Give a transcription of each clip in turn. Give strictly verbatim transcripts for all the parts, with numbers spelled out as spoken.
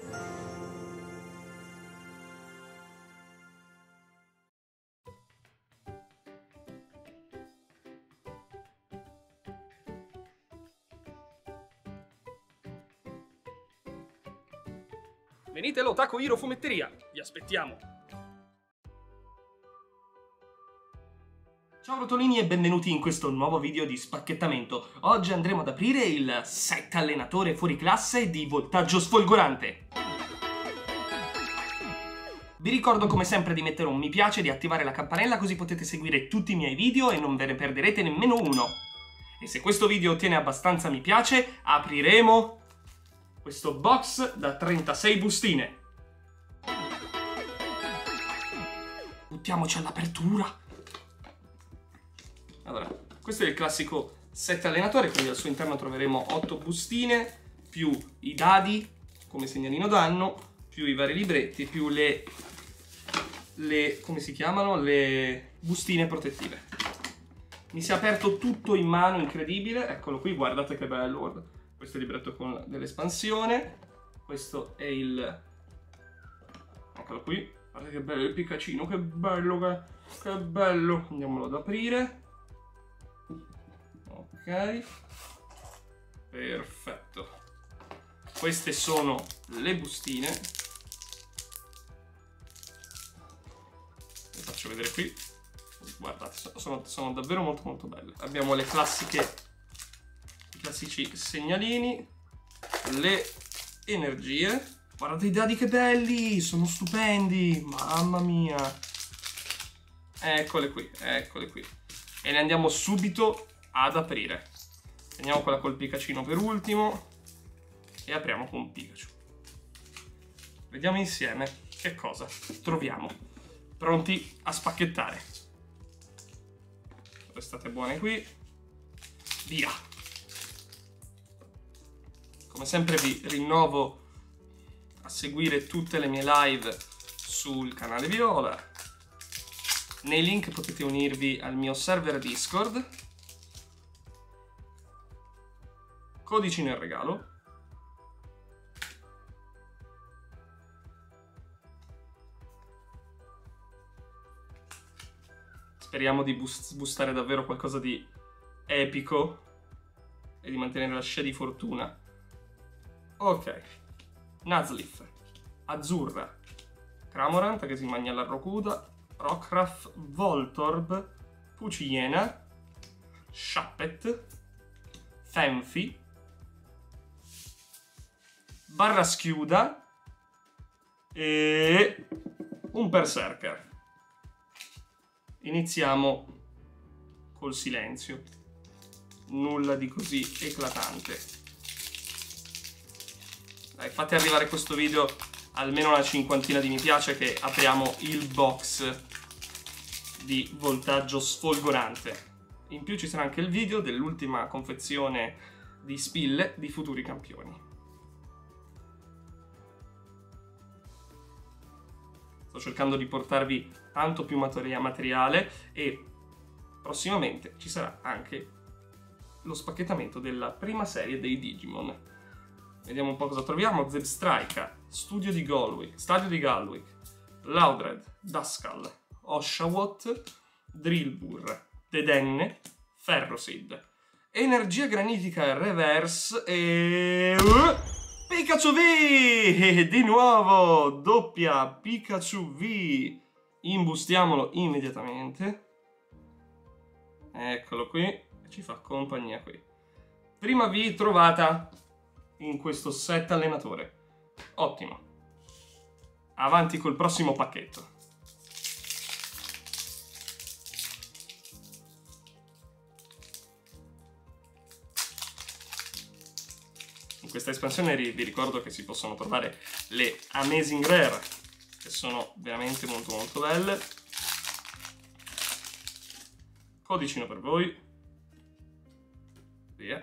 Venite all'Otaku Hero Fumetteria, vi aspettiamo! Ciao rotolini e benvenuti in questo nuovo video di spacchettamento. Oggi andremo ad aprire il set allenatore fuori classe di voltaggio sfolgorante. Vi ricordo come sempre di mettere un mi piace e di attivare la campanella così potete seguire tutti i miei video e non ve ne perderete nemmeno uno. E se questo video ottiene abbastanza mi piace, apriremo questo box da trentasei bustine. Buttiamoci all'apertura. Allora, questo è il classico set allenatore, quindi al suo interno troveremo otto bustine, più i dadi come segnalino danno, più i vari libretti, più le, le come si chiamano? Le bustine protettive. Mi si è aperto tutto in mano, incredibile. Eccolo qui, guardate che bello, guarda. Questo è il libretto con dell'espansione. Questo è il... Eccolo qui. Guardate che bello il Pikachino, che bello, che, che bello. Andiamolo ad aprire. Ok. Perfetto. Queste sono le bustine. Vi faccio vedere qui. Guardate, sono, sono davvero molto molto belle. Abbiamo le classiche... classici segnalini, le energie. Guardate i dadi che belli, sono stupendi, mamma mia. Eccole qui, eccole qui. E ne andiamo subito ad aprire. Prendiamo quella col Pikachino per ultimo e apriamo con Pikachu. Vediamo insieme che cosa troviamo. Pronti a spacchettare. Restate buone qui. Via. Come sempre vi rinnovo a seguire tutte le mie live sul canale Viola. Nei link potete unirvi al mio server Discord. Codici nel regalo. Speriamo di boost boostare davvero qualcosa di epico e di mantenere la scia di fortuna. Ok, Nuzleaf, Azzurra, Cramorant che si mangia la Rokuda, Rockruff, Voltorb, Pucciena, Shuppet, Fenfi, Barraschiuda e un Berserker. Iniziamo col silenzio, nulla di così eclatante. Dai, fate arrivare questo video almeno una cinquantina di mi piace che apriamo il box di voltaggio sfolgorante. In più ci sarà anche il video dell'ultima confezione di spille di futuri campioni. Sto cercando di portarvi tanto più materiale e prossimamente ci sarà anche lo spacchettamento della prima serie dei Digimon. Vediamo un po' cosa troviamo. Zebstrika, Studio di Galwick, Stadio di Galwick, Loudred, Duskull, Oshawott, Drillbur, Dedenne, Ferroseed, Energia Granitica Reverse e... Pikachu V! Di nuovo! Doppia Pikachu V! Imbustiamolo immediatamente. Eccolo qui. Ci fa compagnia qui. Prima V trovata in questo set allenatore. Ottimo. Avanti col prossimo pacchetto. In questa espansione vi ricordo che si possono trovare le Amazing Rare, che sono veramente molto molto belle. Codicino per voi. Via.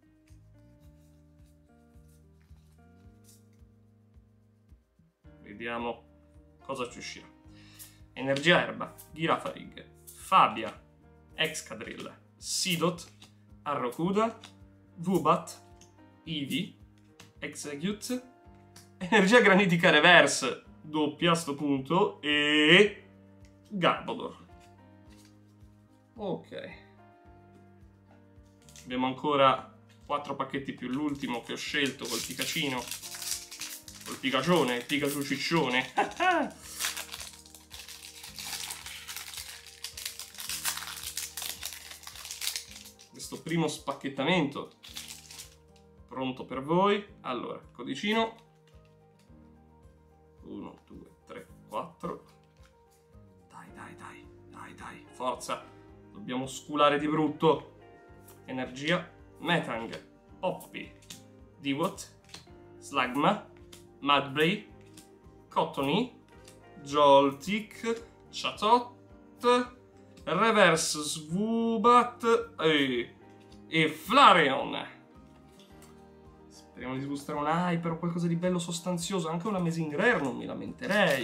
Vediamo cosa ci uscirà. Energia Erba, Girafarig, Fabia, Excadrill, Seedot, Arrokuda, Vubat, Eevee, Execute, Energia granitica reverse, doppia a sto punto, e Garbodor. Ok. Abbiamo ancora quattro pacchetti più l'ultimo che ho scelto col Pikachino. Col Pikacione, il Pikachu ciccione. Questo primo spacchettamento pronto per voi. Allora, codicino. uno, due, tre, quattro. Dai, dai, dai, dai, dai, forza. Dobbiamo sculare di brutto. Energia, Metang, Hoppy, Dewott, Slugma, Mudbray, Cottony, Joltik, Chatot, Reverse Swoobat e, e Flareon. Speriamo di sboostare un Hyper o qualcosa di bello sostanzioso. Anche un Amazing Rare non mi lamenterei.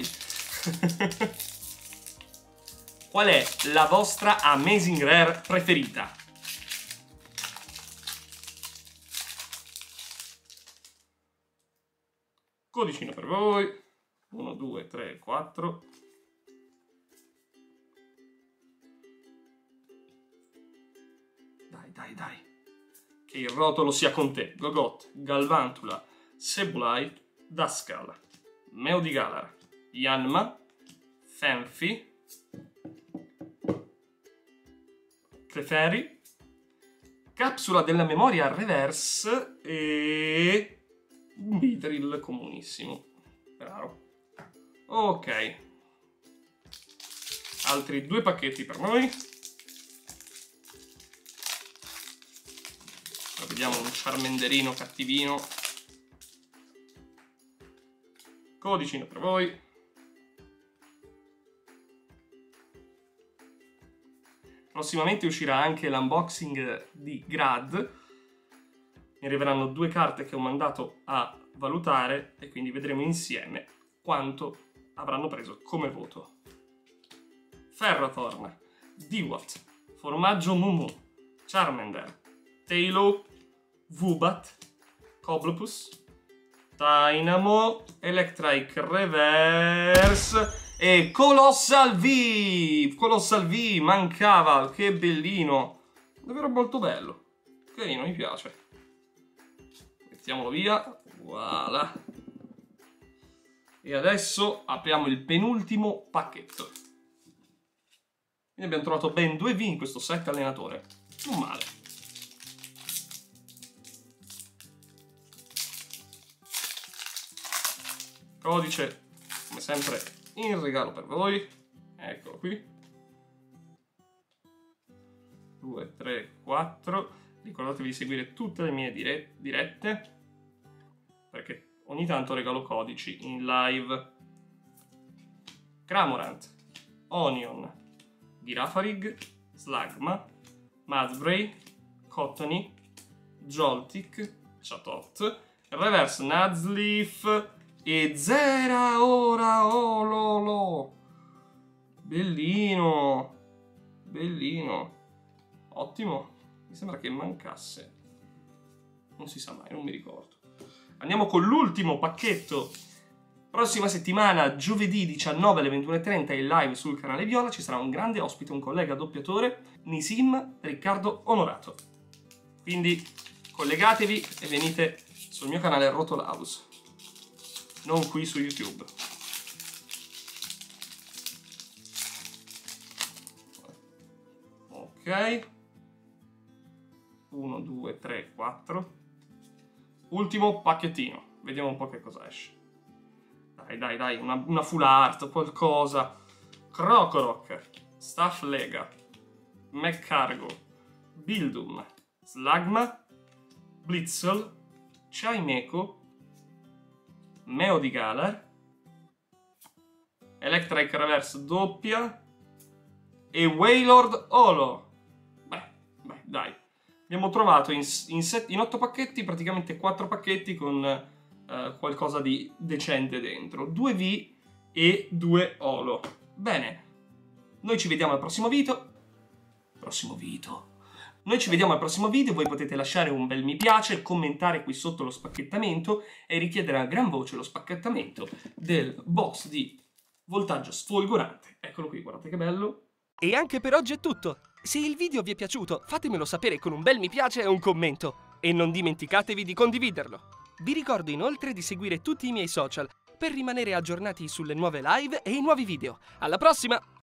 Qual è la vostra Amazing Rare preferita? Codicino per voi. uno, due, tre, quattro. Dai, dai, dai. Che il rotolo sia con te. Gogot, Galvantula, Sableye, Duskull, Meowdigalar, Yanma, Fanfi, Clefairy, Capsula della memoria reverse e un Beedrill comunissimo. Raro. Ok. Altri due pacchetti per noi. Ora vediamo un Charmanderino cattivino. Codicino per voi. Prossimamente uscirà anche l'unboxing di Grad. Mi arriveranno due carte che ho mandato a valutare e quindi vedremo insieme quanto avranno preso come voto. Ferrothorn, Dewott, Formaggio Mumu, Charmander, Taillow, Woobat, Coblopus, Dynamo, Electrike Reverse e Colossal V! Colossal V mancava, che bellino! Davvero molto bello. Carino, mi piace. Mettiamolo via. Voilà. E adesso apriamo il penultimo pacchetto. Quindi abbiamo trovato ben due V in questo set allenatore. Non male. Codice, come sempre, in regalo per voi. Eccolo qui. due, tre, quattro. Ricordatevi di seguire tutte le mie dire dirette, perché ogni tanto regalo codici in live. Cramorant, Onion, Girafarig, Slugma, Mudbray, Cottony, Joltik, Chatot, Reverse Nuzleaf e Zeraora Ololo. Bellino, bellino, ottimo. Mi sembra che mancasse, non si sa mai, non mi ricordo. Andiamo con l'ultimo pacchetto. Prossima settimana, giovedì diciannove alle ventuno e trenta, in live sul canale Viola ci sarà un grande ospite, un collega doppiatore, Nisim Riccardo Onorato. Quindi collegatevi e venite sul mio canale Rotolaus, non qui su YouTube. Ok. uno, due, tre, quattro. Ultimo pacchettino. Vediamo un po' che cosa esce. Dai, dai, dai. Una, una full art, qualcosa. Krokorok, Stafflega, McCargo, Bildum, Slugma, Blitzel, Chimeco, Meowdigalar, Electrike Reverse doppia e Wailord Holo. Beh, beh, dai. Abbiamo trovato in, in, set, in otto pacchetti praticamente quattro pacchetti con uh, qualcosa di decente dentro. due V e due Holo. Bene, noi ci vediamo al prossimo video. Prossimo video. Noi ci vediamo al prossimo video, voi potete lasciare un bel mi piace, commentare qui sotto lo spacchettamento e richiedere a gran voce lo spacchettamento del box di voltaggio sfolgorante. Eccolo qui, guardate che bello. E anche per oggi è tutto. Se il video vi è piaciuto, fatemelo sapere con un bel mi piace e un commento. E non dimenticatevi di condividerlo. Vi ricordo inoltre di seguire tutti i miei social per rimanere aggiornati sulle nuove live e i nuovi video. Alla prossima!